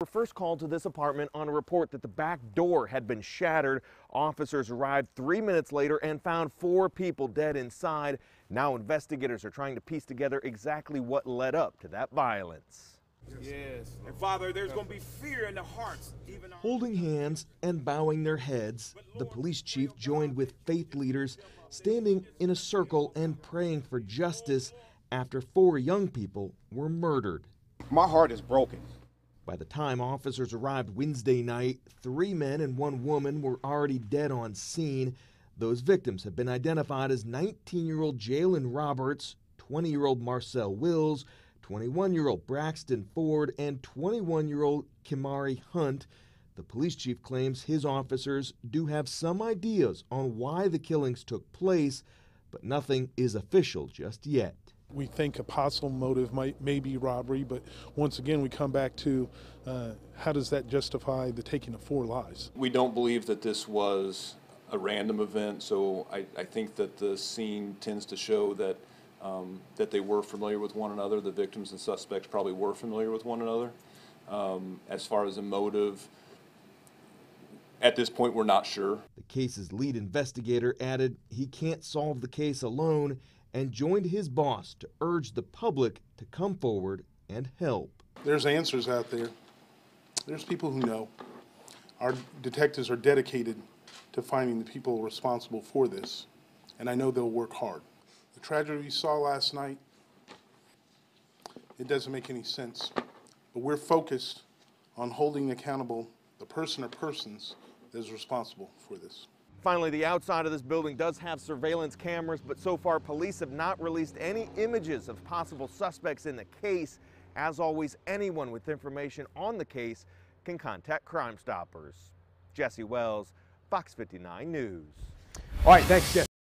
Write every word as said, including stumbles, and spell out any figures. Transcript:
first called to this apartment on a report that the back door had been shattered. Officers arrived three minutes later and found four people dead inside. Now investigators are trying to piece together exactly what led up to that violence. Yes. And Father, there's going to be fear in the hearts. Even Holding hands and bowing their heads, the police chief joined with faith leaders, standing in a circle and praying for justice after four young people were murdered. My heart is broken. By the time officers arrived Wednesday night, three men and one woman were already dead on scene. Those victims have been identified as nineteen-year-old Jalen Roberts, twenty-year-old Marcel Wills, twenty-one-year-old Braxton Ford, and twenty-one-year-old Kimari Hunt. The police chief claims his officers do have some ideas on why the killings took place, but nothing is official just yet. We think a possible motive might may be robbery, but once again we come back to uh, how does that justify the taking of four lives? We don't believe that this was a random event, so I, I think that the scene tends to show that um, that they were familiar with one another. The victims and suspects probably were familiar with one another. Um, as far as a motive, at this point we're not sure. The case's lead investigator added he can't solve the case alone and joined his boss to urge the public to come forward and help. There's answers out there. There's people who know. Our detectives are dedicated to finding the people responsible for this, and I know they'll work hard. The tragedy we saw last night, it doesn't make any sense, but we're focused on holding accountable the person or persons that is responsible for this. Finally, the outside of this building does have surveillance cameras, but so far police have not released any images of possible suspects in the case. As always, anyone with information on the case can contact Crime Stoppers. Jesse Wells, Fox fifty-nine News. All right, thanks, Jeff.